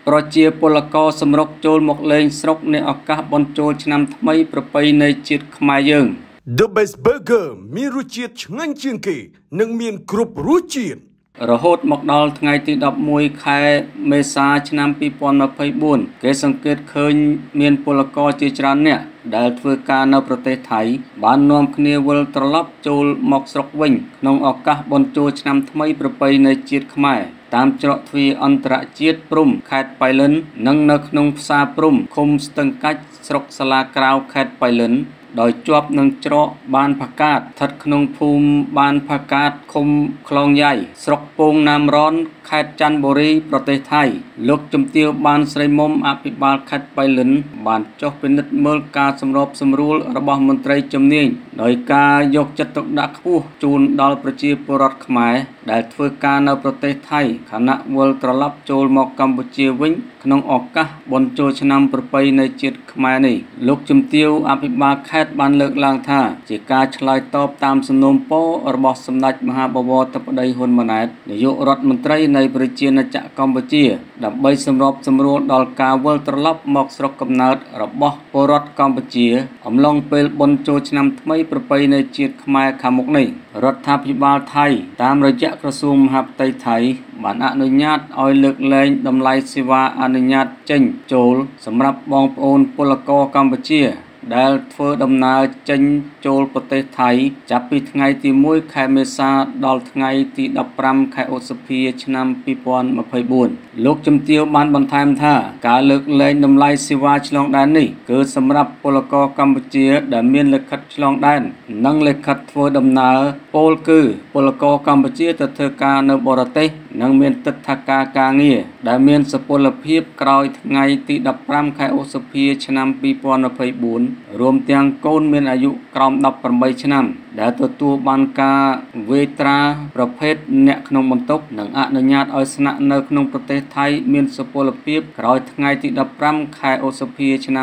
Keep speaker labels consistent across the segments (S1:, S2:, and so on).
S1: ប្រជាពលករសម្រុកចូលមកលេងស្រុកในឱកាសបុណ្យចូលឆ្នាំថ្មីប្រពៃណីជាតិខ្មែរយើង
S2: The Best Burger មានរសជាតិឆ្ងាញ់ជាងគេនិងមានគ្រប់រសជាតិ
S1: រហូតមកដល់ថ្ងៃទី11ខែមេសាឆ្នាំ2024គេសង្កេតឃើញមានពលករជាច្រើនអ្នកដែលធ្វើការនៅប្រទេសថៃបាននាំគ្នាវិលត្រឡប់ចូលមកស្រុកវិញក្នុងឱកាសបុណ្យចូលឆ្នាំថ្មីប្រពៃណីជាតិខ្មែរតាមច្រកទ្វារអន្តរជាតិព្រំខេត្តប៉ៃលិននិងនៅក្នុងផ្សារព្រំឃុំស្ទឹងកាច់ស្រុកសាឡាក្រៅខេត្តប៉ៃលិនដោយជាប់នឹងច្រកបានផាកាតស្ថិតក្នុងភូមិបានផាកាតឃុំខ្លងយ៉ៃស្រុកពងណាមរនខេត្តច័ន្ទបុរីប្រទេសថៃលោកជំទាវបានស្រីមុំអភិបាលខេត្តប៉ៃលិនបានចុះពិនិត្យមើលការសម្របសម្រួលរបស់មន្ត្រីជំនាញដោយការយកចិត្តទុកដាក់ខ្ពស់ជូនដល់ប្រជាពលរដ្ឋខ្មែរដែលធ្វើការនៅប្រទេសថៃខណៈវិលត្រឡប់ចូលមកកម្ពុជាវិញក្នុងឱកាសបុណ្យចូលឆ្នាំប្រពៃណីជាតិខ្មែរនេះលោកជំទាវអភិបាលខេត្តបានលើកឡើងថាជាការឆ្លើយតបតាមសំណូមពររបស់សម្ដេចមហាបវរធិបតីហ៊ុនម៉ាណែតនាយករដ្ឋមន្ត្រីនៃប្រជាណាចក្រកម្ពុជាដើម្បីសម្របសម្រួលដល់ការវិលត្រឡប់មកស្រុកកំណើតរបស់ពលរដ្ឋកម្ពុជាអំឡុងពេលបុណ្យចូលឆ្នាំថ្មីប្រពៃណីជាតិខ្មែរខាងមុខនេះរដ្ឋាភិបាលថៃតាមរយៈក្រសួងមហាផ្ទៃថៃបានអនុញ្ញាតឲ្យលើកលែងតម្លៃសេវាអនុញ្ញាតចេញចូលសម្រាប់បងប្អូនពលករកម្ពុជាដែលធ្វើដំណើរចេញចូលប្រទេសថៃចាប់ពីថ្ងៃទី1ខែមេសាដល់ថ្ងៃទី15ខែឧសភាឆ្នាំ2024លោកជំទាវបានបន្ថែមថាការលើកលែងតម្លៃសេវាឆ្លងដែននេះគឺសម្រាប់ពលករកម្ពុជាដែលមានលិខិតឆ្លងដែននិងលិខិតធ្វើដំណើរពោលគឺពលករកម្ពុជាទៅធ្វើការនៅបរទេសនិងមានទិដ្ឋាការការងារដែលមានសុពលភាពក្រោយថ្ងៃទី15ខែឧសភាឆ្នាំ2024រួមទាំងកូនមានអាយុក្រោម18ឆ្នាំដែលទទួលបានការវេត្រាប្រភេទអ្នកក្នុងបន្ទុកនិងអនុញ្ញាតឲ្យស្នាក់នៅក្នុងប្រទេសថៃមានសុពលភាពក្រោយថ្ងៃទី15ខែឧសភាឆ្នាំ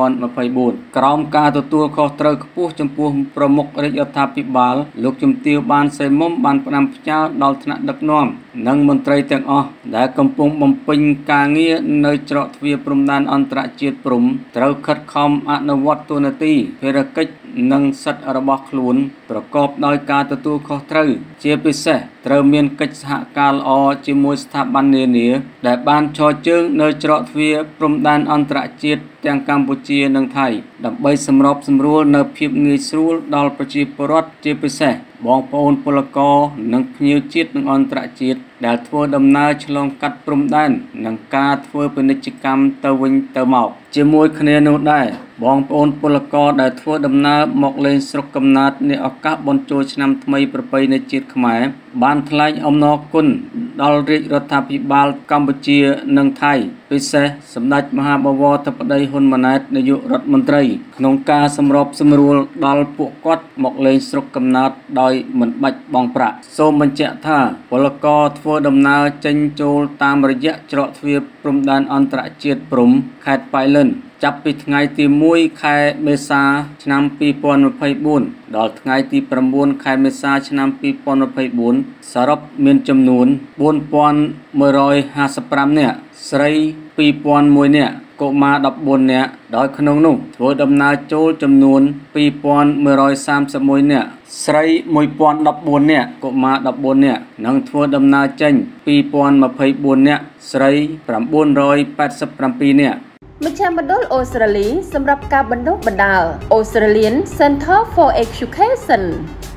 S1: 2024ក្រោមការទទួលខុសត្រូវខ្ពស់ចំពោះប្រមុខរាជរដ្ឋាភិបាលលោកជំទាវបានសេមុំបានផ្ដាំផ្ញើដល់ថ្នាក់ដឹកនាំនិងមន្ត្រីទាំងអស់ដែលកំពុងបំពេញការងារនៅច្រកទ្វារព្រំដែនអន្តរជាតិព្រំត្រូវខិតខំអនុវត្តតួនាទីភារកិច្ចនិងសិទ្ធិរបស់ខ្លួនប្រកបដោយការទទួលខុសត្រូវជាពិសេសត្រូវមានកិច្ចសហការល្អជាមួយស្ថាប័ននានាដែលបានឈរជើងនៅច្រកទ្វារព្រំដែនអន្តរជាតិទាំងកម្ពុជានិងថៃដើម្បីសម្របសម្រួលនៅភាពងាយស្រួលដល់ប្រជាពលរដ្ឋជាពិសេសបងប្អូនពលករនិងភ្ញៀវជាតិនិងអន្តរជាតិដែលធ្វើដំណើរឆ្លងកាត់ព្រំដែននិងការធ្វើពាណិជ្ជកម្មទៅវិញទៅមកជាមួយគ្នានោះដែរបងប្អូនពលករដែលធ្វើដំណើរមកលេងស្រុកកំណើតในឱកាសបុណ្យចូលឆ្នាំថ្មីប្រពៃណីជាតិខ្មែរបានថ្លែងអំណរគុណដល់រាជរដ្ឋាភិបាលកម្ពុជានិងថៃពិសេសសម្ដេចមហាបវរធិបតីហ៊ុនម៉ាណែតនាយករដ្ឋមន្ត្រីក្នុងការសម្របសម្រួលដល់ពួកគាត់មកលេងស្រុកកំណើតដោយមិនបាច់បង់ប្រាក់សូមបញ្ជាក់ថាពលករធ្វើដំណើរចេញចូលតាមរយៈច្រកទ្វារព្រំដែនអន្តរជាតិព្រំខេត្តប៉ៃលិនចាប់ពីថ្ងៃទី1ខែមេសាឆ្នាំ2024ដល់ថ្ងៃទី9ខែមេសាឆ្នាំ2024សរុបមានចំនួន4155នាក់ស្រី2001នាក់កុមារ14នាក់ដោយក្នុងនោះធ្វើដំណើរចូលចំនួន2131នាក់ស្រី1014នាក់កុមារ14នាក់និងធ្វើដំណើរចេញ2024នាក់ស្រី987នាក់
S3: មជ្ឈមណ្ឌលអូស្ត្រាលីសម្រាប់ការបណ្ដុះបណ្ដាល Australian Center for Education